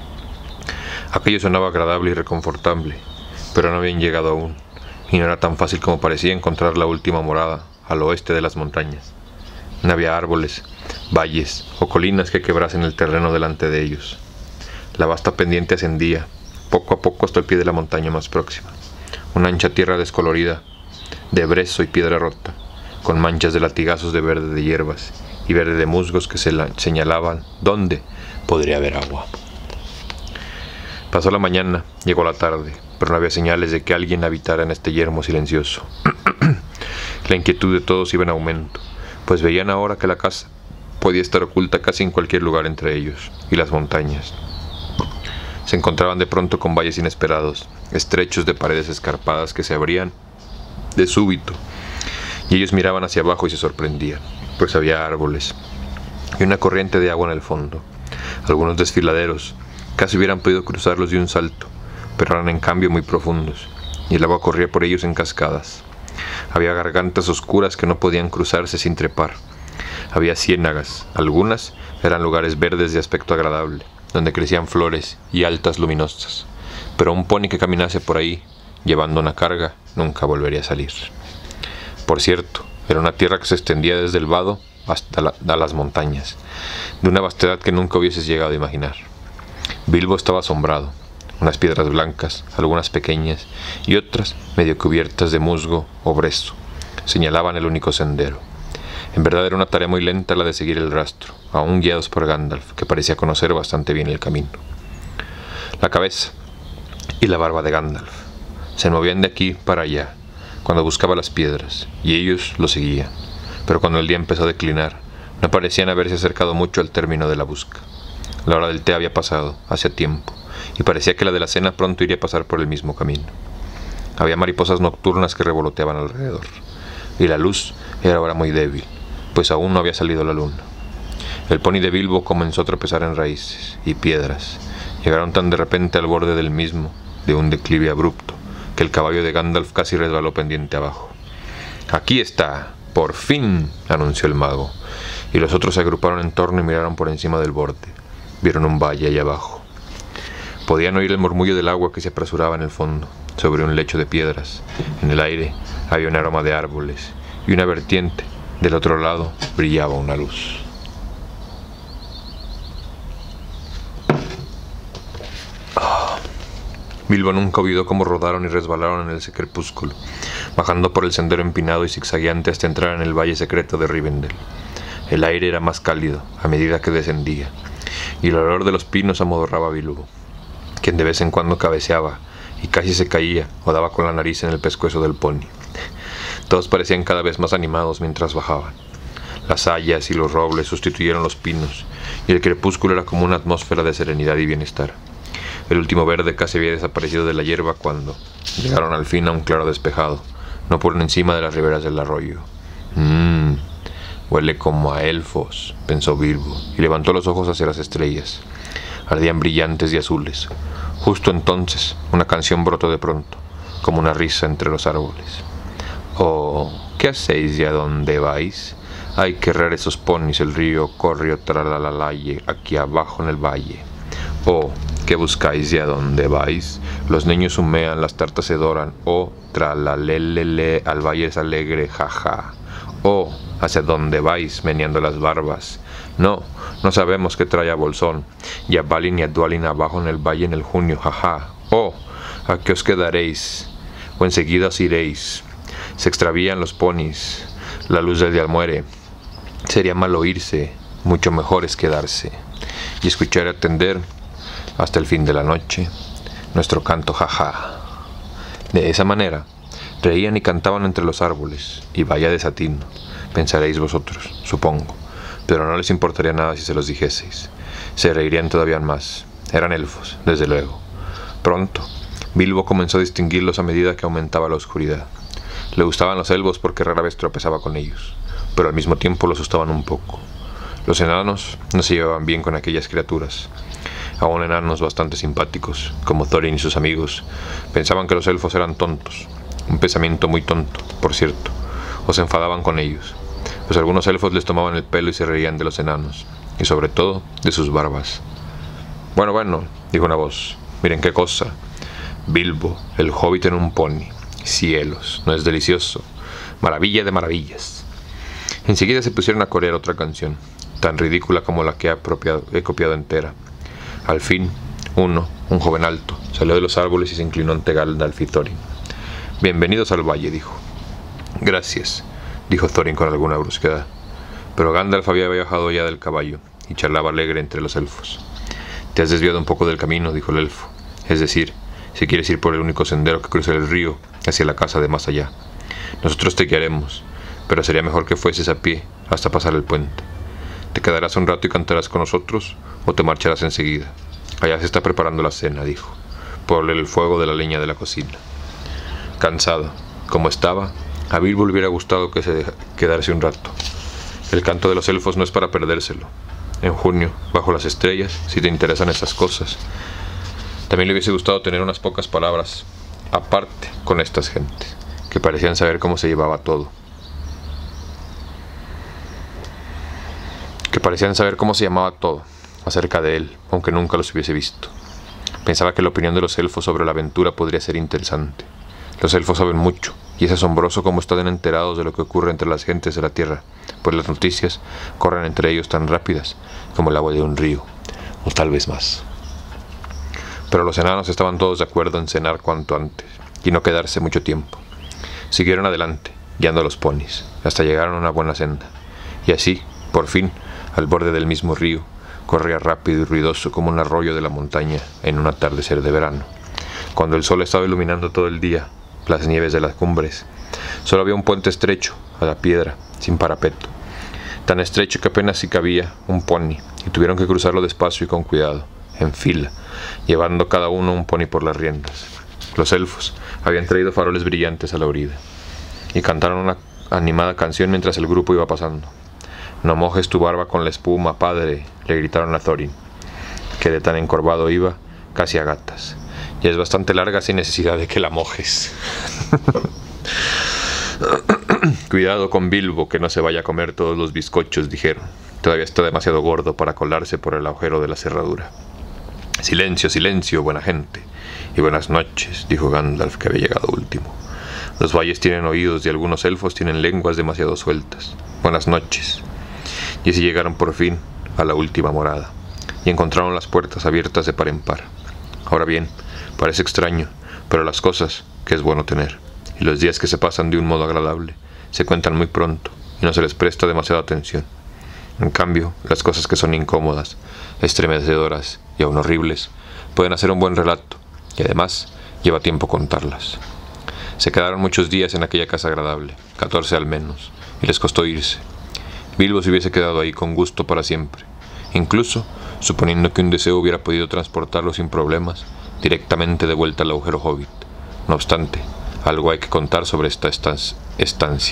Aquello sonaba agradable y reconfortable, pero no habían llegado aún, y no era tan fácil como parecía encontrar la última morada al oeste de las montañas. No había árboles, valles o colinas que quebrasen el terreno delante de ellos. La vasta pendiente ascendía, poco a poco, hasta el pie de la montaña más próxima, una ancha tierra descolorida, de brezo y piedra rota, con manchas de latigazos de verde de hierbas y verde de musgos que se la señalaban dónde podría haber agua. Pasó la mañana, llegó la tarde, pero no había señales de que alguien habitara en este yermo silencioso. La inquietud de todos iba en aumento, pues veían ahora que la casa podía estar oculta casi en cualquier lugar entre ellos y las montañas. Se encontraban de pronto con valles inesperados, estrechos de paredes escarpadas que se abrían de súbito, y ellos miraban hacia abajo y se sorprendían. pues había árboles y una corriente de agua en el fondo. Algunos desfiladeros casi hubieran podido cruzarlos de un salto, pero eran en cambio muy profundos, y el agua corría por ellos en cascadas. Había gargantas oscuras que no podían cruzarse sin trepar. Había ciénagas, algunas eran lugares verdes de aspecto agradable, donde crecían flores y altas luminosas, pero un pony que caminase por ahí, llevando una carga, nunca volvería a salir. Por cierto, era una tierra que se extendía desde el vado hasta la, a las montañas, de una vastedad que nunca hubieses llegado a imaginar. Bilbo estaba asombrado. Unas piedras blancas, algunas pequeñas y otras medio cubiertas de musgo o brezo, señalaban el único sendero. En verdad era una tarea muy lenta la de seguir el rastro, aún guiados por Gandalf, que parecía conocer bastante bien el camino. La cabeza y la barba de Gandalf se movían de aquí para allá cuando buscaba las piedras, y ellos lo seguían, pero cuando el día empezó a declinar, no parecían haberse acercado mucho al término de la busca. La hora del té había pasado, hacía tiempo, y parecía que la de la cena pronto iría a pasar por el mismo camino. Había mariposas nocturnas que revoloteaban alrededor, y la luz era ahora muy débil, pues aún no había salido la luna. El pony de Bilbo comenzó a tropezar en raíces y piedras. Llegaron tan de repente al borde del mismo, de un declive abrupto, que el caballo de Gandalf casi resbaló pendiente abajo. «Aquí está, por fin», anunció el mago, y los otros se agruparon en torno y miraron por encima del borde. Vieron un valle allá abajo. Podían oír el murmullo del agua que se apresuraba en el fondo, sobre un lecho de piedras. En el aire había un aroma de árboles, y una vertiente, del otro lado, brillaba una luz. Oh. Bilbo nunca olvidó cómo rodaron y resbalaron en ese crepúsculo, bajando por el sendero empinado y zigzagueante hasta entrar en el valle secreto de Rivendell. El aire era más cálido a medida que descendía, y el olor de los pinos amodorraba a Bilbo, quien de vez en cuando cabeceaba y casi se caía o daba con la nariz en el pescuezo del pony. Todos parecían cada vez más animados mientras bajaban. Las hayas y los robles sustituyeron los pinos, y el crepúsculo era como una atmósfera de serenidad y bienestar. El último verde casi había desaparecido de la hierba cuando llegaron al fin a un claro despejado, no por encima de las riberas del arroyo. Mmm, huele como a elfos, pensó Bilbo, y levantó los ojos hacia las estrellas. Ardían brillantes y azules. Justo entonces, una canción brotó de pronto, como una risa entre los árboles. «Oh, ¿qué hacéis y a dónde vais? Hay que herrar esos ponis, el río corre tralalalaye aquí abajo en el valle. Oh, ¿qué buscáis y a dónde vais? Los niños humean, las tartas se doran. Oh, tralalelele, al valle es alegre, jaja. Oh, ¿hacia dónde vais? Meneando las barbas. No, no sabemos qué trae a Bolsón, y a Balin y a Dwalin abajo en el valle en el junio, jaja. Oh, ¿a qué os quedaréis? O enseguida os iréis. Se extravían los ponis, la luz del día muere. Sería malo irse, mucho mejor es quedarse, y escuchar y atender hasta el fin de la noche nuestro canto, jaja. De esa manera, reían y cantaban entre los árboles, y vaya desatino, pensaréis vosotros, supongo, pero no les importaría nada si se los dijeseis. Se reirían todavía más. Eran elfos, desde luego. Pronto, Bilbo comenzó a distinguirlos a medida que aumentaba la oscuridad. Le gustaban los elfos porque rara vez tropezaba con ellos, pero al mismo tiempo los asustaban un poco. Los enanos no se llevaban bien con aquellas criaturas. Aún enanos bastante simpáticos, como Thorin y sus amigos, pensaban que los elfos eran tontos. Un pensamiento muy tonto, por cierto. O se enfadaban con ellos, pues algunos elfos les tomaban el pelo y se reían de los enanos, y sobre todo de sus barbas. «Bueno, bueno», dijo una voz, «miren qué cosa. Bilbo, el hobbit en un pony. Cielos, ¿no es delicioso? Maravilla de maravillas». Enseguida se pusieron a corear otra canción, tan ridícula como la que he, apropiado, he copiado entera. Al fin, uno, un joven alto, salió de los árboles y se inclinó ante Gandalf y Thorin. «Bienvenidos al valle», dijo. «Gracias», dijo Thorin con alguna brusquedad. Pero Gandalf había bajado ya del caballo y charlaba alegre entre los elfos. «Te has desviado un poco del camino», dijo el elfo. «Es decir, si quieres ir por el único sendero que cruza el río hacia la casa de más allá. Nosotros te guiaremos, pero sería mejor que fueses a pie hasta pasar el puente. ¿Te quedarás un rato y cantarás con nosotros o te marcharás enseguida? Allá se está preparando la cena», dijo, por el fuego de la leña de la cocina. Cansado, como estaba, a Bilbo le hubiera gustado que se quedarse un rato. El canto de los elfos no es para perdérselo. En junio, bajo las estrellas, si te interesan esas cosas. También le hubiese gustado tener unas pocas palabras aparte con estas gentes, que parecían saber cómo se llevaba todo. Que parecían saber cómo se llamaba todo, acerca de él, aunque nunca los hubiese visto. Pensaba que la opinión de los elfos sobre la aventura podría ser interesante. Los elfos saben mucho, y es asombroso cómo están enterados de lo que ocurre entre las gentes de la tierra, pues las noticias corren entre ellos tan rápidas como el agua de un río, o tal vez más. Pero los enanos estaban todos de acuerdo en cenar cuanto antes, y no quedarse mucho tiempo. Siguieron adelante, guiando a los ponis, hasta llegaron a una buena senda, y así, por fin, al borde del mismo río, corría rápido y ruidoso como un arroyo de la montaña en un atardecer de verano. Cuando el sol estaba iluminando todo el día las nieves de las cumbres, solo había un puente estrecho, a la piedra, sin parapeto, tan estrecho que apenas si cabía un pony, y tuvieron que cruzarlo despacio y con cuidado, en fila, llevando cada uno un pony por las riendas. Los elfos habían traído faroles brillantes a la orilla, y cantaron una animada canción mientras el grupo iba pasando. «No mojes tu barba con la espuma, padre», le gritaron a Thorin, que de tan encorvado iba, casi a gatas. «Ya es bastante larga sin necesidad de que la mojes». «Cuidado con Bilbo, que no se vaya a comer todos los bizcochos», dijeron. «Todavía está demasiado gordo para colarse por el agujero de la cerradura». «Silencio, silencio, buena gente, y buenas noches», dijo Gandalf, que había llegado último. «Los valles tienen oídos y algunos elfos tienen lenguas demasiado sueltas. Buenas noches». Y así llegaron por fin a la última morada, y encontraron las puertas abiertas de par en par. Ahora bien, parece extraño, pero las cosas que es bueno tener, y los días que se pasan de un modo agradable, se cuentan muy pronto, y no se les presta demasiada atención. En cambio, las cosas que son incómodas, estremecedoras y aún horribles, pueden hacer un buen relato, y además lleva tiempo contarlas. Se quedaron muchos días en aquella casa agradable, catorce al menos, y les costó irse. Bilbo se hubiese quedado ahí con gusto para siempre, incluso suponiendo que un deseo hubiera podido transportarlo sin problemas directamente de vuelta al agujero hobbit. No obstante, algo hay que contar sobre esta estancia.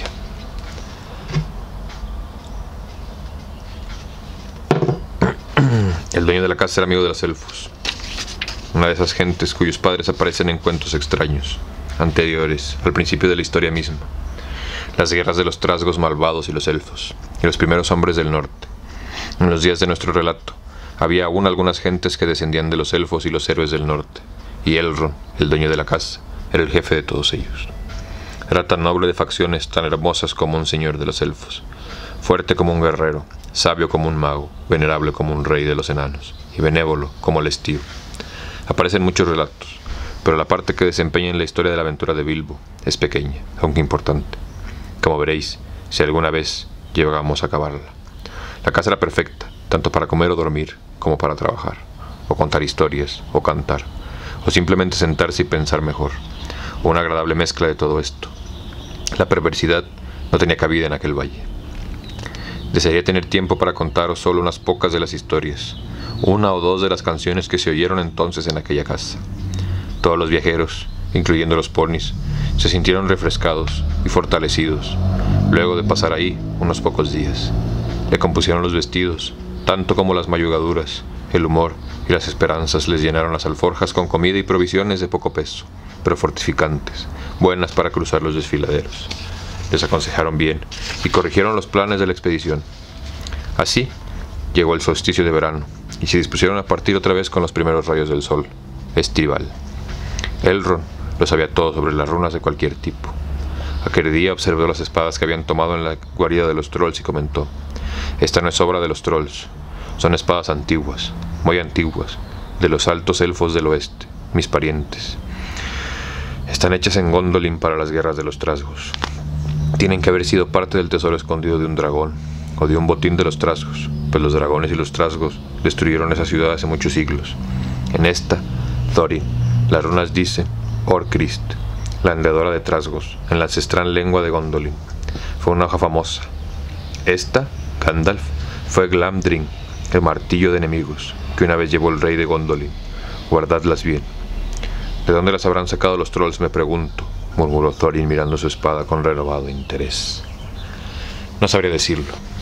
El dueño de la casa era amigo de los elfos, una de esas gentes cuyos padres aparecen en cuentos extraños, anteriores al principio de la historia misma. Las guerras de los trasgos malvados y los elfos, y los primeros hombres del norte. En los días de nuestro relato, había aún algunas gentes que descendían de los elfos y los héroes del norte, y Elrond, el dueño de la casa, era el jefe de todos ellos. Era tan noble de facciones tan hermosas como un señor de los elfos, fuerte como un guerrero, sabio como un mago, venerable como un rey de los enanos, y benévolo como el estío. Aparecen muchos relatos, pero la parte que desempeña en la historia de la aventura de Bilbo es pequeña, aunque importante. Como veréis, si alguna vez llegamos a acabarla. La casa era perfecta, tanto para comer o dormir, como para trabajar, o contar historias, o cantar, o simplemente sentarse y pensar mejor, o una agradable mezcla de todo esto. La perversidad no tenía cabida en aquel valle. Desearía tener tiempo para contaros solo unas pocas de las historias, una o dos de las canciones que se oyeron entonces en aquella casa. Todos los viajeros, incluyendo los ponis, se sintieron refrescados y fortalecidos luego de pasar ahí unos pocos días. Le compusieron los vestidos, tanto como las mayugaduras, el humor y las esperanzas les llenaron las alforjas con comida y provisiones de poco peso, pero fortificantes, buenas para cruzar los desfiladeros. Les aconsejaron bien y corrigieron los planes de la expedición. Así llegó el solsticio de verano y se dispusieron a partir otra vez con los primeros rayos del sol, estival. Elrond lo sabía todo sobre las runas de cualquier tipo. Aquel día observó las espadas que habían tomado en la guarida de los trolls y comentó: «Esta no es obra de los trolls, son espadas antiguas, muy antiguas, de los altos elfos del oeste, mis parientes. Están hechas en Gondolin para las guerras de los trasgos. Tienen que haber sido parte del tesoro escondido de un dragón, o de un botín de los trasgos, pues los dragones y los trasgos destruyeron esa ciudad hace muchos siglos. En esta, Thorin, las runas dicen Orcrist, la hendedora de trasgos, en la ancestral lengua de Gondolin. Fue una hoja famosa. Esta, Gandalf, fue Glamdring, el martillo de enemigos, que una vez llevó el rey de Gondolin. Guardadlas bien». «¿De dónde las habrán sacado los trolls, me pregunto?», murmuró Thorin mirando su espada con renovado interés. «No sabría decirlo.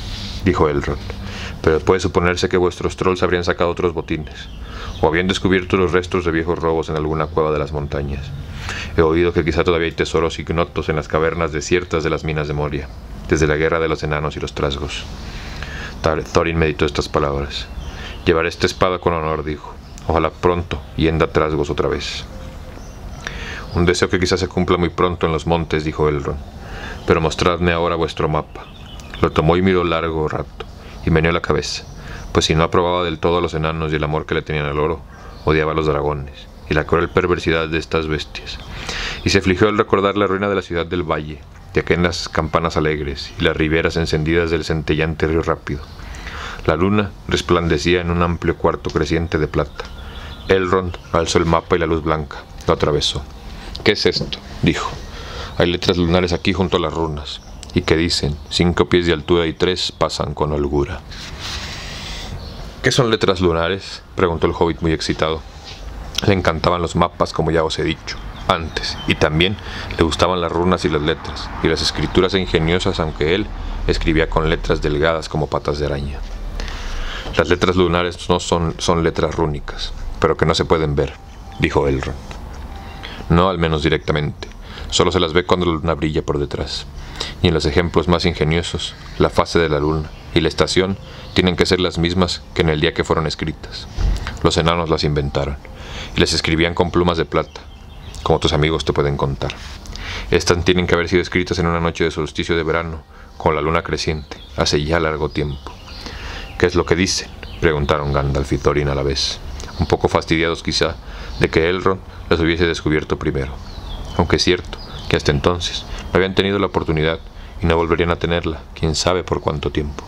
dijo Elrond, pero puede suponerse que vuestros trolls habrían sacado otros botines, o habían descubierto los restos de viejos robos en alguna cueva de las montañas. He oído que quizá todavía hay tesoros ignotos en las cavernas desiertas de las minas de Moria, desde la guerra de los enanos y los trasgos. Thorin meditó estas palabras. Llevaré esta espada con honor, dijo. Ojalá pronto hienda trasgos otra vez. Un deseo que quizás se cumpla muy pronto en los montes, dijo Elrond. Pero mostradme ahora vuestro mapa. Lo tomó y miró largo rato, y meneó la cabeza, pues si no aprobaba del todo a los enanos y el amor que le tenían al oro, odiaba a los dragones y la cruel perversidad de estas bestias. Y se afligió al recordar la ruina de la ciudad del valle, de aquellas campanas alegres y las riberas encendidas del centellante río rápido. La luna resplandecía en un amplio cuarto creciente de plata. Elrond alzó el mapa y la luz blanca lo atravesó. «¿Qué es esto?», dijo. «Hay letras lunares aquí junto a las runas, y que dicen, cinco pies de altura y tres pasan con holgura». «¿Qué son letras lunares?», preguntó el hobbit muy excitado. Le encantaban los mapas, como ya os he dicho antes, y también le gustaban las runas y las letras, y las escrituras ingeniosas, aunque él escribía con letras delgadas como patas de araña. «Las letras lunares no son, son letras rúnicas, pero que no se pueden ver», dijo Elrond. «No, al menos directamente. Solo se las ve cuando la luna brilla por detrás. Y en los ejemplos más ingeniosos, la fase de la luna y la estación tienen que ser las mismas que en el día que fueron escritas. Los enanos las inventaron, y las escribían con plumas de plata, como tus amigos te pueden contar. Estas tienen que haber sido escritas en una noche de solsticio de verano, con la luna creciente, hace ya largo tiempo». «¿Qué es lo que dicen?», preguntaron Gandalf y Thorin a la vez, un poco fastidiados quizá de que Elrond las hubiese descubierto primero, aunque es cierto que hasta entonces no habían tenido la oportunidad y no volverían a tenerla, quién sabe por cuánto tiempo.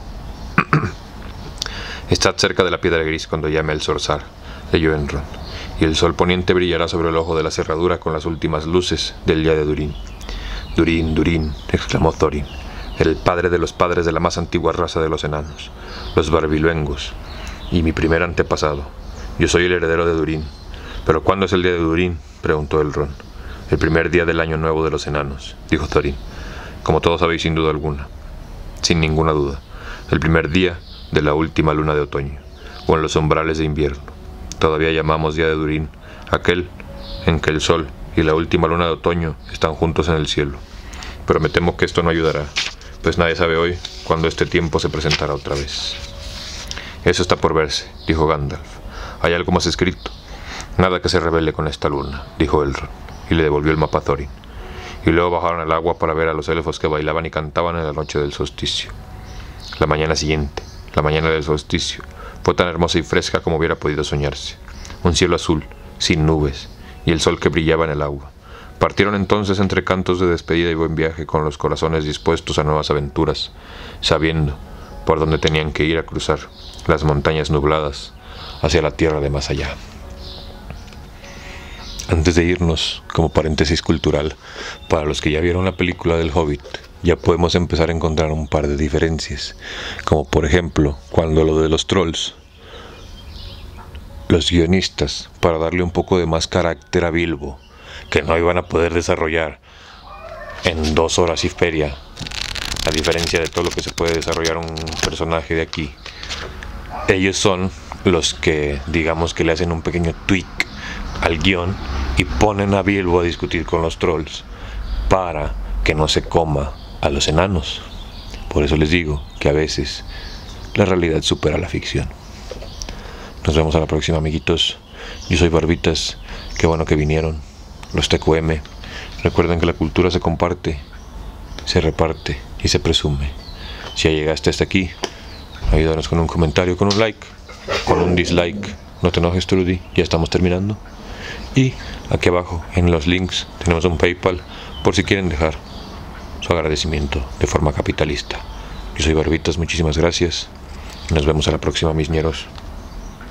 «Estad cerca de la piedra gris cuando llame el zorzal», leyó Elrond, «y el sol poniente brillará sobre el ojo de la cerradura con las últimas luces del día de Durin». «Durin, Durin», exclamó Thorin, «el padre de los padres de la más antigua raza de los enanos, los barbiluengos, y mi primer antepasado. Yo soy el heredero de Durin». «¿Pero cuándo es el día de Durin?», preguntó Elrond. «El primer día del año nuevo de los enanos», dijo Thorin, «como todos sabéis sin duda alguna». «Sin ninguna duda. El primer día de la última luna de otoño, o en los umbrales de invierno. Todavía llamamos día de Durin aquel en que el sol y la última luna de otoño están juntos en el cielo. Pero me temo que esto no ayudará, pues nadie sabe hoy cuándo este tiempo se presentará otra vez». «Eso está por verse», dijo Gandalf. «Hay algo más escrito». «Nada que se revele con esta luna», dijo Elrond, y le devolvió el mapa a Thorin. Y luego bajaron al agua para ver a los elfos que bailaban y cantaban en la noche del solsticio. La mañana siguiente, la mañana del solsticio, fue tan hermosa y fresca como hubiera podido soñarse. Un cielo azul, sin nubes, y el sol que brillaba en el agua. Partieron entonces entre cantos de despedida y buen viaje, con los corazones dispuestos a nuevas aventuras, sabiendo por dónde tenían que ir a cruzar las montañas nubladas hacia la tierra de más allá. Antes de irnos, como paréntesis cultural, para los que ya vieron la película del Hobbit, ya podemos empezar a encontrar un par de diferencias, como por ejemplo, cuando lo de los trolls, los guionistas, para darle un poco de más carácter a Bilbo, que no iban a poder desarrollar en dos horas y feria, a diferencia de todo lo que se puede desarrollar un personaje de aquí, ellos son los que, digamos que le hacen un pequeño tweak al guión y ponen a Bilbo a discutir con los trolls para que no se coma a los enanos. Por eso les digo que a veces la realidad supera la ficción. Nos vemos a la próxima, amiguitos. Yo soy Barbitas, qué bueno que vinieron. Los T Q M, recuerden que la cultura se comparte, se reparte y se presume. Si ya llegaste hasta aquí, ayúdanos con un comentario, con un like, con un dislike. No te enojes, Trudy, ya estamos terminando. Y aquí abajo en los links tenemos un PayPal por si quieren dejar su agradecimiento de forma capitalista. Yo soy Barbitas, muchísimas gracias. Nos vemos a la próxima, mis ñeros.